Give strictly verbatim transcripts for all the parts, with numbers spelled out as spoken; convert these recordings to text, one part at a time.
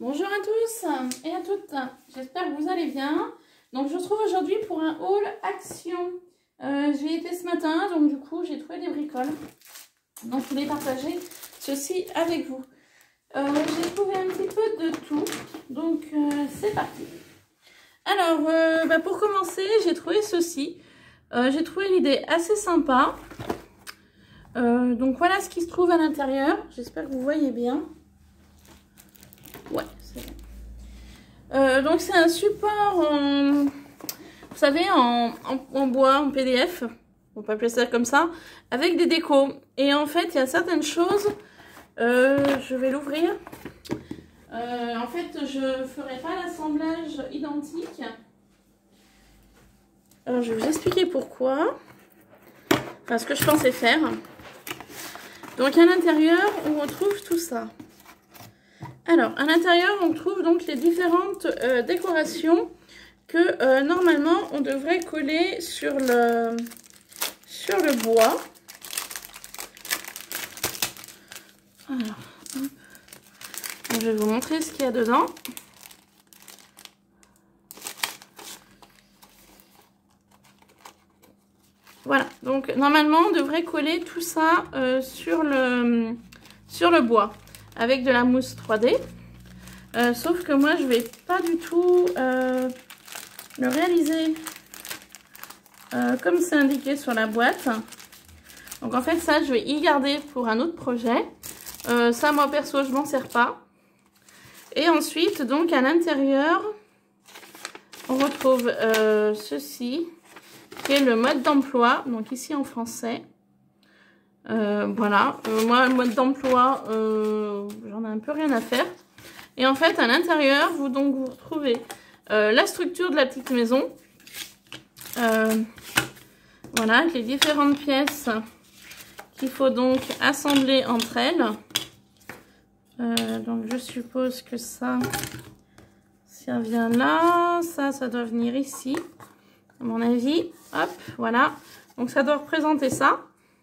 Bonjour à tous et à toutes, j'espère que vous allez bien. Donc je vous retrouve aujourd'hui pour un haul action. Euh, J'y ai été ce matin, donc du coup j'ai trouvé des bricoles. Donc je voulais partager ceci avec vous. Euh, j'ai trouvé un petit peu de tout, donc euh, c'est parti. Alors euh, bah pour commencer, j'ai trouvé ceci. Euh, j'ai trouvé l'idée assez sympa. Euh, donc voilà ce qui se trouve à l'intérieur. J'espère que vous voyez bien. Ouais, c'est bon. Euh, donc c'est un support en, vous savez, en, en, en bois, en P D F, on peut appeler ça comme ça, avec des décos. Et en fait, il y a certaines choses, euh, je vais l'ouvrir. Euh, en fait, je ne ferai pas l'assemblage identique. Alors, je vais vous expliquer pourquoi. Enfin, ce que je pensais faire. Donc, à l'intérieur, on retrouve tout ça. Alors, à l'intérieur, on trouve donc les différentes euh, décorations que euh, normalement on devrait coller sur le, sur le bois. Alors, hop. Je vais vous montrer ce qu'il y a dedans. Voilà, donc normalement on devrait coller tout ça euh, sur, le, sur le bois avec de la mousse trois D. Euh, sauf que moi je vais pas du tout euh, le réaliser euh, comme c'est indiqué sur la boîte. Donc en fait ça je vais y garder pour un autre projet. Euh, ça moi perso je m'en sers pas. Et ensuite donc à l'intérieur on retrouve euh, ceci qui est le mode d'emploi, donc ici en français. Euh, voilà, euh, moi le mode d'emploi euh, j'en ai un peu rien à faire. Et en fait à l'intérieur vous donc vous retrouvez euh, la structure de la petite maison, euh, voilà, avec les différentes pièces qu'il faut donc assembler entre elles. Euh, donc je suppose que ça ça vient là, ça ça doit venir ici à mon avis. Hop, voilà, donc ça doit représenter ça.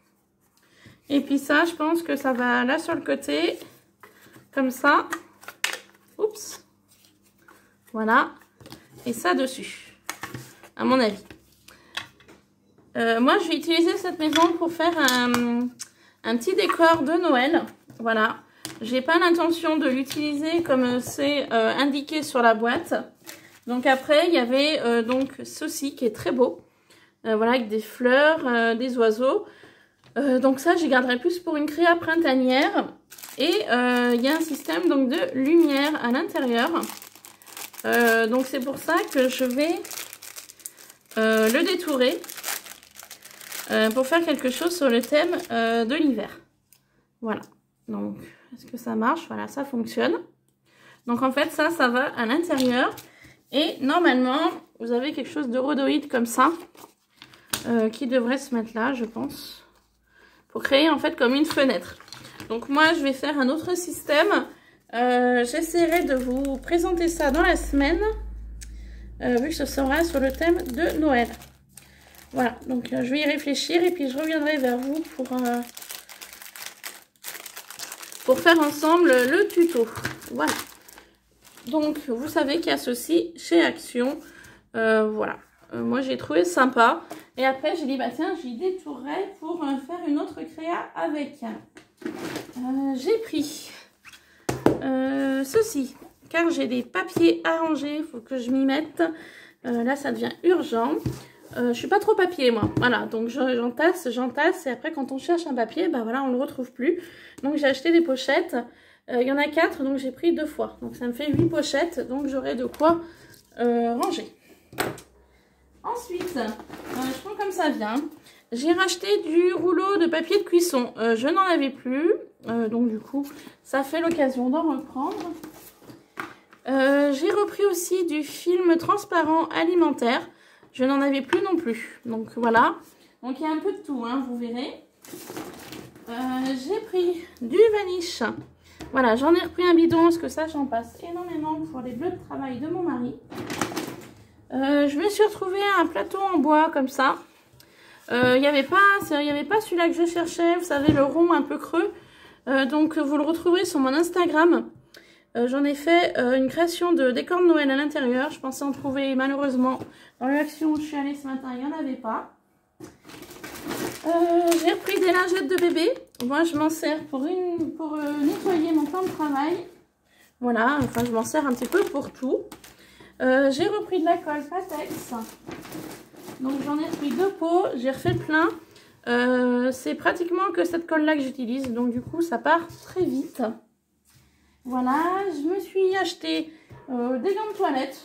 Et puis ça je pense que ça va là sur le côté comme ça. Oups, voilà, et ça dessus, à mon avis. Euh, moi, je vais utiliser cette maison pour faire un, un petit décor de Noël. Voilà, j'ai pas l'intention de l'utiliser comme c'est euh, indiqué sur la boîte. Donc après, il y avait euh, donc ceci qui est très beau. Euh, voilà, avec des fleurs, euh, des oiseaux. Euh, donc ça, je garderai plus pour une créa printanière. Et euh, il y a un système donc de lumière à l'intérieur. Euh, donc c'est pour ça que je vais euh, le détourer euh, pour faire quelque chose sur le thème euh, de l'hiver. Voilà. Donc est-ce que ça marche? Voilà, ça fonctionne. Donc en fait ça, ça va à l'intérieur. Et normalement, vous avez quelque chose de rhodoïde comme ça euh, qui devrait se mettre là, je pense, pour créer en fait comme une fenêtre. Donc moi je vais faire un autre système, euh, j'essaierai de vous présenter ça dans la semaine, euh, vu que ce sera sur le thème de Noël. Voilà, donc euh, je vais y réfléchir et puis je reviendrai vers vous pour, euh, pour faire ensemble le tuto. Voilà, donc vous savez qu'il y a ceci chez Action, euh, voilà, euh, moi j'ai trouvé sympa. Et après j'ai dit bah tiens j'y détournerai pour euh, faire une autre créa avec. Euh, j'ai pris euh, ceci car j'ai des papiers à ranger, il faut que je m'y mette. Euh, là ça devient urgent. Euh, je suis pas trop papier moi, voilà, donc j'entasse, j'entasse et après quand on cherche un papier, bah voilà on le retrouve plus. Donc j'ai acheté des pochettes, euh, il y en a quatre donc j'ai pris deux fois, donc ça me fait huit pochettes, donc j'aurai de quoi euh, ranger. Ensuite, euh, je prends comme ça vient. J'ai racheté du rouleau de papier de cuisson. Euh, je n'en avais plus. Euh, donc du coup, ça fait l'occasion d'en reprendre. Euh, J'ai repris aussi du film transparent alimentaire. Je n'en avais plus non plus. Donc voilà. Donc il y a un peu de tout, hein, vous verrez. Euh, J'ai pris du vaniche. Voilà, j'en ai repris un bidon parce que ça, j'en passe énormément pour les bleus de travail de mon mari. Euh, je me suis retrouvée à un plateau en bois comme ça. Il euh, n'y avait pas, il n'y avait pas celui-là que je cherchais, vous savez, le rond un peu creux. Euh, donc vous le retrouverez sur mon Instagram. Euh, J'en ai fait euh, une création de décor de Noël à l'intérieur. Je pensais en trouver, malheureusement, dans l'action où je suis allée ce matin, il n'y en avait pas. Euh, J'ai repris des lingettes de bébé. Moi, je m'en sers pour, une, pour euh, nettoyer mon plan de travail. Voilà, enfin, je m'en sers un petit peu pour tout. Euh, J'ai repris de la colle Patex. Donc, j'en ai repris deux pots. J'ai refait le plein. Euh, C'est pratiquement que cette colle-là que j'utilise. Donc, du coup, ça part très vite. Voilà, je me suis acheté euh, des gants de toilette.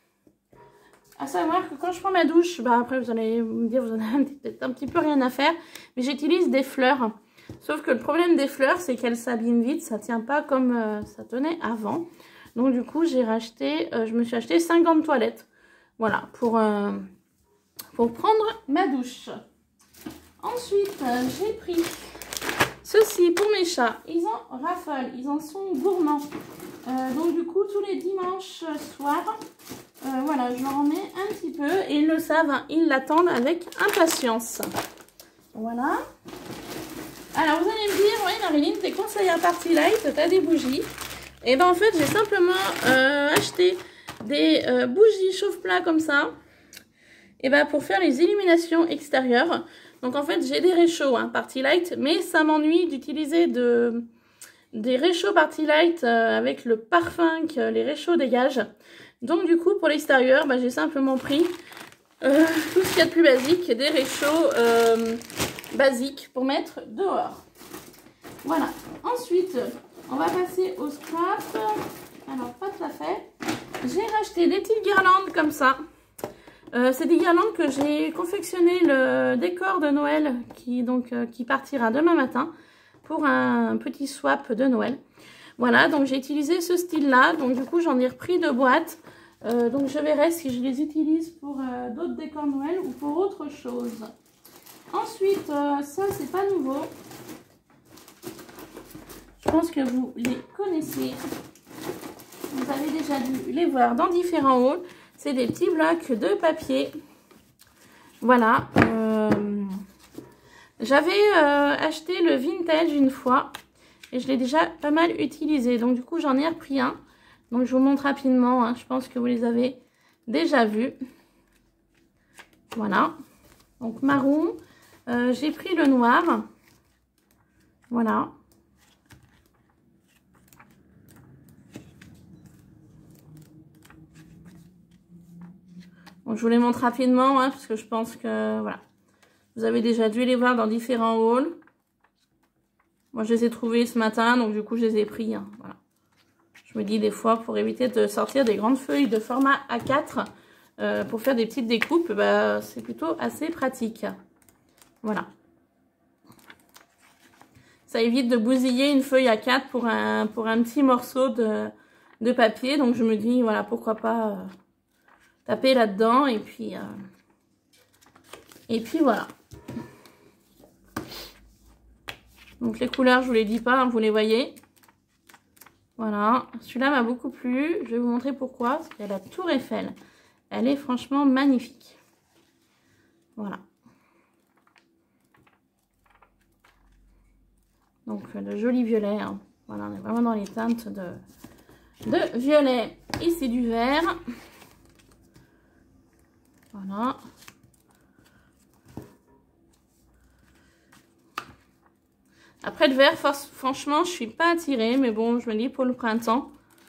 À savoir que quand je prends ma douche, bah après vous allez me dire, vous en avez peut-être un petit peu rien à faire, mais j'utilise des fleurs. Sauf que le problème des fleurs, c'est qu'elles s'abîment vite, ça tient pas comme euh, ça tenait avant. Donc du coup, j'ai racheté, euh, je me suis acheté cinq gants de toilette. Voilà, pour, euh, pour prendre ma douche. Ensuite, euh, j'ai pris ceci pour mes chats. Ils en raffolent, ils en sont gourmands. Euh, donc du coup, tous les dimanches soirs, euh, voilà, je leur en mets un petit peu. Et ils le savent, hein, ils l'attendent avec impatience. Voilà. Alors vous allez me dire, oui Marilyn, t'es conseillère Party Light, t'as des bougies. Et ben en fait, j'ai simplement euh, acheté des euh, bougies chauffe-plat comme ça. Et ben pour faire les illuminations extérieures. Donc en fait, j'ai des réchauds hein, Party Light, mais ça m'ennuie d'utiliser de, des réchauds Party Light euh, avec le parfum que les réchauds dégagent. Donc du coup, pour l'extérieur, bah, j'ai simplement pris euh, tout ce qu'il y a de plus basique, des réchauds euh, basiques pour mettre dehors. Voilà. Ensuite, on va passer au scrap. Alors, pas tout à fait. J'ai racheté des petites guirlandes comme ça. Euh, c'est des guirlandes que j'ai confectionné le décor de Noël qui, donc, euh, qui partira demain matin pour un petit swap de Noël. Voilà, donc j'ai utilisé ce style-là. Donc du coup, j'en ai repris deux boîtes. Euh, donc je verrai si je les utilise pour euh, d'autres décors Noël ou pour autre chose. Ensuite, euh, ça, c'est pas nouveau. Je pense que vous les connaissez. Vous avez déjà dû les voir dans différents hauls. C'est des petits blocs de papier. Voilà. Euh, J'avais euh, acheté le vintage une fois. Et je l'ai déjà pas mal utilisé. Donc du coup, j'en ai repris un. Donc je vous montre rapidement. Hein. Je pense que vous les avez déjà vus. Voilà. Donc marron. Euh, J'ai pris le noir. Voilà. Donc, je vous les montre rapidement, hein, parce que je pense que, voilà, vous avez déjà dû les voir dans différents hauls. Moi, je les ai trouvés ce matin, donc du coup, je les ai pris. Hein, voilà. Je me dis des fois, pour éviter de sortir des grandes feuilles de format A quatre, euh, pour faire des petites découpes, bah, c'est plutôt assez pratique. Voilà. Ça évite de bousiller une feuille A quatre pour un, pour un petit morceau de, de papier. Donc, je me dis, voilà, pourquoi pas... Euh, taper là-dedans et puis euh, et puis voilà. Donc les couleurs, je vous les dis pas, hein, vous les voyez. Voilà, celui-là m'a beaucoup plu. Je vais vous montrer pourquoi. Parce qu'il y a la Tour Eiffel. Elle est franchement magnifique. Voilà. Donc le joli violet. Hein. Voilà, on est vraiment dans les teintes de, de violet. Ici du vert. Voilà. Après le vert, franchement, je suis pas attirée. Mais bon, je me dis pour le printemps.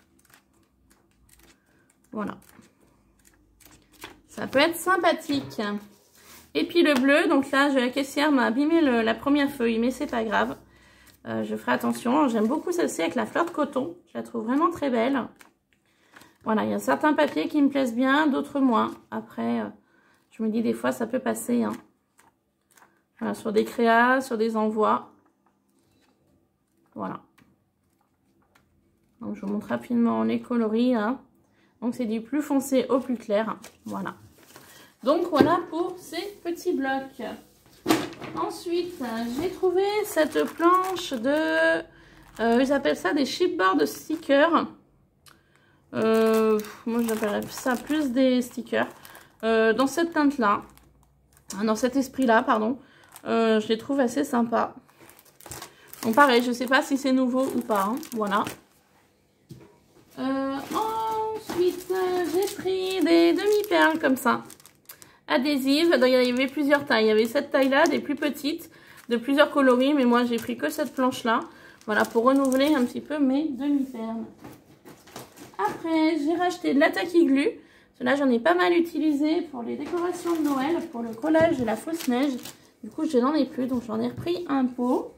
Voilà. Ça peut être sympathique. Et puis le bleu. Donc là, la caissière m'a abîmé le, la première feuille. Mais c'est pas grave. Euh, je ferai attention. J'aime beaucoup celle-ci avec la fleur de coton. Je la trouve vraiment très belle. Voilà, il y a certains papiers qui me plaisent bien, d'autres moins. Après, euh, je me dis des fois, ça peut passer. Hein. Voilà, sur des créas, sur des envois. Voilà. Donc, je vous montre rapidement les coloris. Hein. Donc, c'est du plus foncé au plus clair. Voilà. Donc, voilà pour ces petits blocs. Ensuite, j'ai trouvé cette planche de... Euh, ils appellent ça des chipboard stickers. Euh, moi j'appellerais ça plus des stickers euh, dans cette teinte là, dans cet esprit là pardon. Euh, je les trouve assez sympas. Donc pareil, je sais pas si c'est nouveau ou pas, hein. Voilà. Euh, ensuite, euh, j'ai pris des demi-perles comme ça, adhésives. Il y avait plusieurs tailles. Il y avait cette taille-là, des plus petites, de plusieurs coloris. Mais moi, j'ai pris que cette planche-là. Voilà, pour renouveler un petit peu mes demi-perles. Après, j'ai racheté de la taquiglu. Cela, j'en ai pas mal utilisé pour les décorations de Noël, pour le collage de la fausse neige. Du coup, je n'en ai plus, donc j'en ai repris un pot.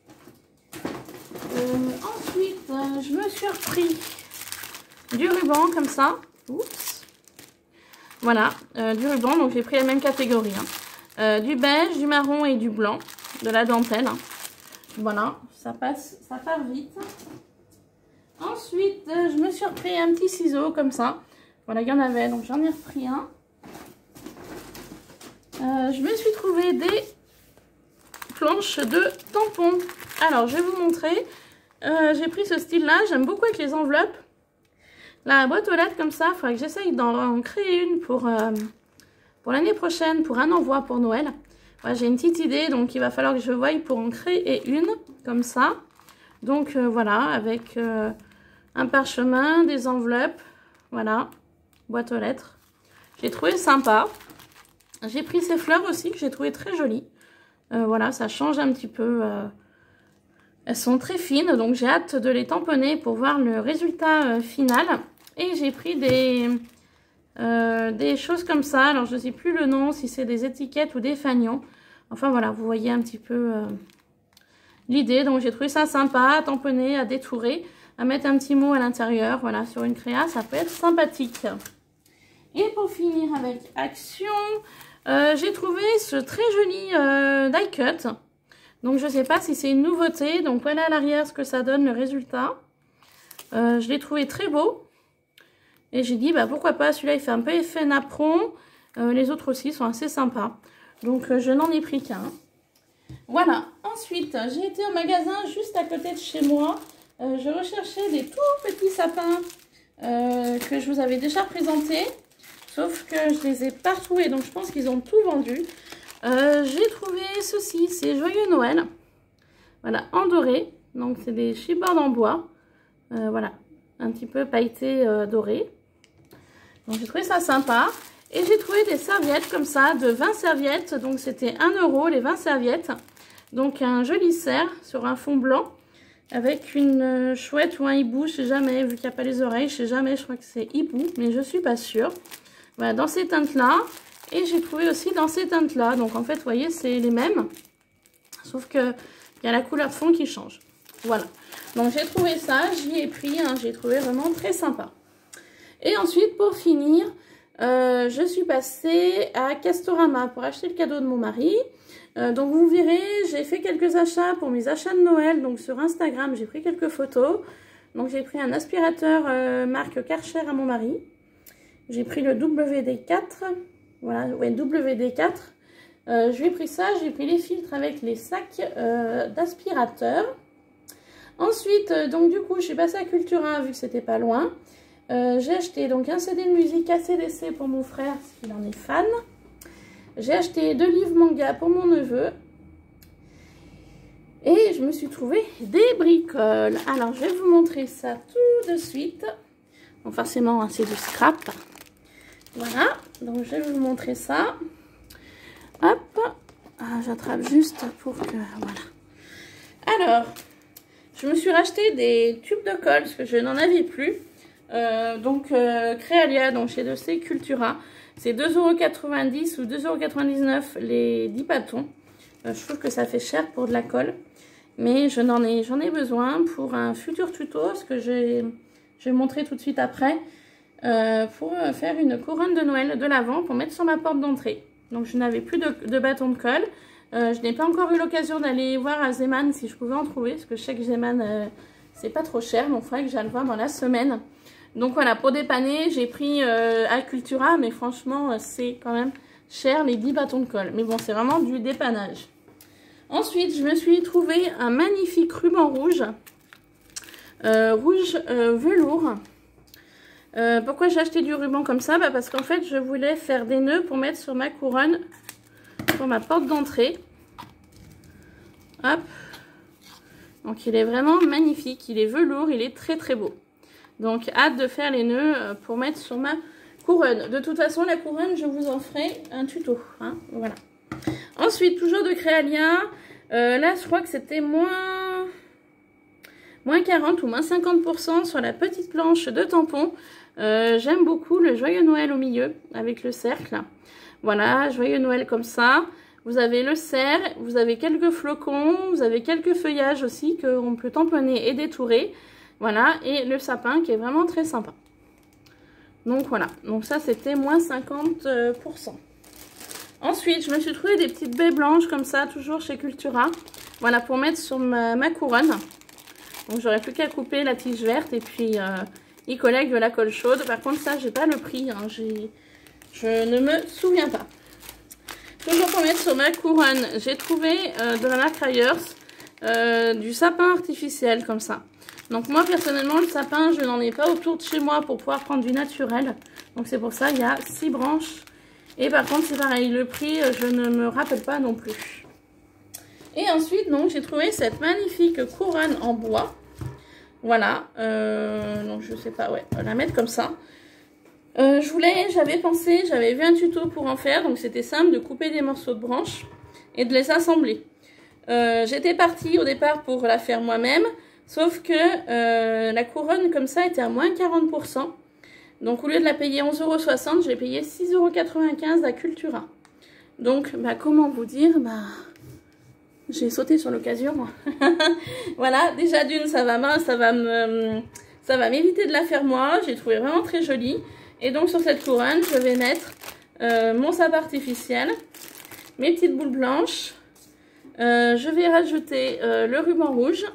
Euh, ensuite, euh, je me suis repris du ruban comme ça. Oups. Voilà, euh, du ruban, donc j'ai pris la même catégorie. Hein. Euh, du beige, du marron et du blanc, de la dentelle. Hein. Voilà, ça passe, ça part vite. Ensuite, euh, je me suis repris un petit ciseau comme ça. Voilà, il y en avait, donc j'en ai repris un. Euh, je me suis trouvé des planches de tampons. Alors, je vais vous montrer. Euh, j'ai pris ce style-là. J'aime beaucoup avec les enveloppes. La boîte aux lettres comme ça, il faudrait que j'essaye d'en créer une pour, euh, pour l'année prochaine, pour un envoi pour Noël. Voilà, j'ai une petite idée, donc il va falloir que je voie pour en créer une, comme ça. Donc euh, voilà, avec euh, un parchemin, des enveloppes, voilà, boîte aux lettres. J'ai trouvé sympa. J'ai pris ces fleurs aussi, que j'ai trouvé très jolies. Euh, voilà, ça change un petit peu. Euh, elles sont très fines, donc j'ai hâte de les tamponner pour voir le résultat euh, final. Et j'ai pris des, euh, des choses comme ça. Alors, je ne sais plus le nom, si c'est des étiquettes ou des fanions. Enfin, voilà, vous voyez un petit peu euh, l'idée. Donc, j'ai trouvé ça sympa, à tamponner, à détourer, à mettre un petit mot à l'intérieur. Voilà, sur une créa, ça peut être sympathique. Et pour finir avec Action, euh, j'ai trouvé ce très joli euh, die cut. Donc, je ne sais pas si c'est une nouveauté. Donc, voilà à l'arrière ce que ça donne, le résultat. Euh, je l'ai trouvé très beau. Et j'ai dit, bah, pourquoi pas, celui-là, il fait un peu effet napperon. Euh, les autres aussi sont assez sympas. Donc, euh, je n'en ai pris qu'un. Voilà. Ensuite, j'ai été au magasin juste à côté de chez moi. Euh, je recherchais des tout petits sapins euh, que je vous avais déjà présentés. Sauf que je les ai pas retrouvés. Donc, je pense qu'ils ont tout vendu. Euh, j'ai trouvé ceci. C'est Joyeux Noël. Voilà, en doré. Donc, c'est des chipboards en bois. Euh, voilà. Un petit peu pailleté euh, doré. Donc j'ai trouvé ça sympa. Et j'ai trouvé des serviettes comme ça, de vingt serviettes. Donc c'était un euro les vingt serviettes. Donc un joli cerf sur un fond blanc. Avec une chouette ou un hibou, je sais jamais, vu qu'il n'y a pas les oreilles, je sais jamais, je crois que c'est hibou, mais je suis pas sûre. Voilà, dans ces teintes-là. Et j'ai trouvé aussi dans ces teintes-là. Donc en fait, vous voyez, c'est les mêmes. Sauf qu'il y a la couleur de fond qui change. Voilà. Donc j'ai trouvé ça, j'y ai pris, hein, j'ai trouvé vraiment très sympa. Et ensuite, pour finir, euh, je suis passée à Castorama pour acheter le cadeau de mon mari. Euh, donc vous verrez, j'ai fait quelques achats pour mes achats de Noël. Donc sur Instagram, j'ai pris quelques photos. Donc j'ai pris un aspirateur euh, marque Karcher à mon mari. J'ai pris le W D quatre. Voilà, ouais, W D quatre. Euh, je lui ai pris ça, j'ai pris les filtres avec les sacs euh, d'aspirateur. Ensuite, euh, donc du coup, je suis passée à Cultura vu que c'était pas loin. Euh, j'ai acheté donc un C D de musique A C D C pour mon frère, s'il en est fan. J'ai acheté deux livres manga pour mon neveu. Et je me suis trouvé des bricoles. Alors, je vais vous montrer ça tout de suite. Bon, forcément, hein, c'est du scrap. Voilà, donc je vais vous montrer ça. Hop, ah, j'attrape juste pour que... Voilà. Alors, je me suis racheté des tubes de colle parce que je n'en avais plus. Euh, donc, euh, Créalia, donc chez de chez Cultura. C'est deux euros quatre-vingt-dix ou deux euros quatre-vingt-dix-neuf les dix bâtons. Euh, je trouve que ça fait cher pour de la colle. Mais je n'en ai, j'en ai besoin pour un futur tuto, ce que je vais montrer tout de suite après. Euh, pour faire une couronne de Noël de l'Avent pour mettre sur ma porte d'entrée. Donc je n'avais plus de, de bâton de colle. Euh, je n'ai pas encore eu l'occasion d'aller voir à Zeman si je pouvais en trouver. Parce que je sais que Zeman, euh, c'est pas trop cher. Donc il faudrait que j'aille le voir dans la semaine. Donc voilà, pour dépanner, j'ai pris euh, à Cultura. Mais franchement, c'est quand même cher les dix bâtons de colle. Mais bon, c'est vraiment du dépannage. Ensuite, je me suis trouvé un magnifique ruban rouge. Euh, rouge euh, velours. Euh, pourquoi j'ai acheté du ruban comme ça? Bah parce qu'en fait, je voulais faire des nœuds pour mettre sur ma couronne, sur ma porte d'entrée. Hop. Donc, il est vraiment magnifique. Il est velours, il est très très beau. Donc, hâte de faire les nœuds pour mettre sur ma couronne. De toute façon, la couronne, je vous en ferai un tuto. Hein, voilà. Ensuite, toujours de Créalia. Euh, là, je crois que c'était moins... moins quarante ou moins cinquante pour cent sur la petite planche de tampons. Euh, J'aime beaucoup le Joyeux Noël au milieu, avec le cercle. Voilà, Joyeux Noël comme ça. Vous avez le cerf, vous avez quelques flocons, vous avez quelques feuillages aussi qu'on peut tamponner et détourer. Voilà, et le sapin qui est vraiment très sympa. Donc voilà, donc ça c'était moins cinquante pour cent. Ensuite, je me suis trouvé des petites baies blanches comme ça, toujours chez Cultura. Voilà, pour mettre sur ma, ma couronne. Donc j'aurais plus qu'à couper la tige verte et puis euh, y coller avec de la colle chaude. Par contre, ça, j'ai pas le prix. Hein, je ne me souviens pas. Toujours pour mettre sur ma couronne, j'ai trouvé euh, de la marque Rayers euh, du sapin artificiel comme ça. Donc moi, personnellement, le sapin, je n'en ai pas autour de chez moi pour pouvoir prendre du naturel. Donc c'est pour ça, il y a six branches. Et par contre, c'est pareil, le prix, je ne me rappelle pas non plus. Et ensuite, donc, j'ai trouvé cette magnifique couronne en bois. Voilà. Euh, donc, je sais pas, ouais, on va la mettre comme ça. Euh, je voulais, j'avais pensé, j'avais vu un tuto pour en faire. Donc, c'était simple de couper des morceaux de branches et de les assembler. Euh, J'étais partie au départ pour la faire moi-même. Sauf que euh, la couronne, comme ça, était à moins quarante pour cent. Donc, au lieu de la payer onze euros soixante, j'ai payé six euros quatre-vingt-quinze à Cultura. Donc, bah, comment vous dire, bah, j'ai sauté sur l'occasion. Voilà, déjà d'une, ça va, ça va me, ça va m'éviter de la faire moi. J'ai trouvé vraiment très jolie. Et donc, sur cette couronne, je vais mettre euh, mon sapin artificiel, mes petites boules blanches. Euh, je vais rajouter euh, le ruban rouge.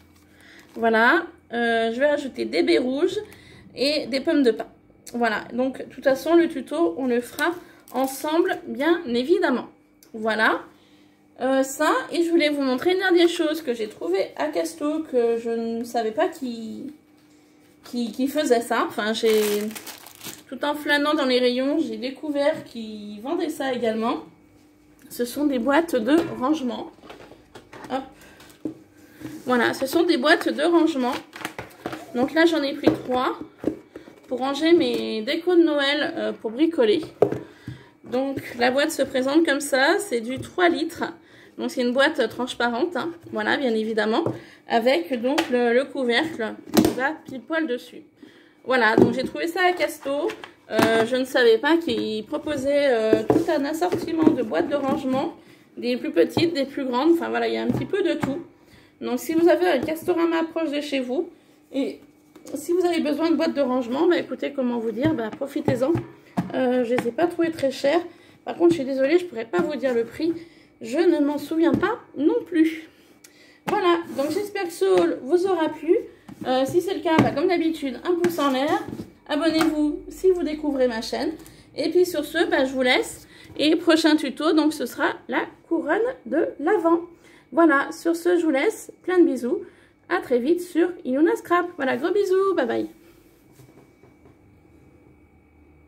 Voilà, euh, je vais rajouter des baies rouges et des pommes de pin. Voilà, donc de toute façon, le tuto, on le fera ensemble, bien évidemment. Voilà, euh, ça, et je voulais vous montrer une dernière chose que j'ai trouvée à Casto, que je ne savais pas qui, qui, qui faisait ça. Enfin, j'ai, tout en flânant dans les rayons, j'ai découvert qu'ils vendaient ça également. Ce sont des boîtes de rangement. Hop. Voilà, ce sont des boîtes de rangement. Donc là, j'en ai pris trois pour ranger mes décos de Noël euh, pour bricoler. Donc la boîte se présente comme ça, c'est du trois litres. Donc c'est une boîte transparente, hein, voilà, bien évidemment, avec donc le, le couvercle qui va pile poil dessus. Voilà, donc j'ai trouvé ça à Casto. Euh, je ne savais pas qu'ils proposaient euh, tout un assortiment de boîtes de rangement, des plus petites, des plus grandes, enfin voilà, il y a un petit peu de tout. Donc si vous avez un Castorama proche de chez vous, et si vous avez besoin de boîtes de rangement, bah écoutez, comment vous dire, bah profitez-en. Euh, je ne les ai pas trouvées très chères. Par contre, je suis désolée, je ne pourrais pas vous dire le prix. Je ne m'en souviens pas non plus. Voilà, donc j'espère que ce haul vous aura plu. Euh, si c'est le cas, bah, comme d'habitude, un pouce en l'air. Abonnez-vous si vous découvrez ma chaîne. Et puis sur ce, bah, je vous laisse. Et prochain tuto, donc ce sera la couronne de l'Avent. Voilà, sur ce, je vous laisse. Plein de bisous. À très vite sur Ilona Scrap. Voilà, gros bisous. Bye bye.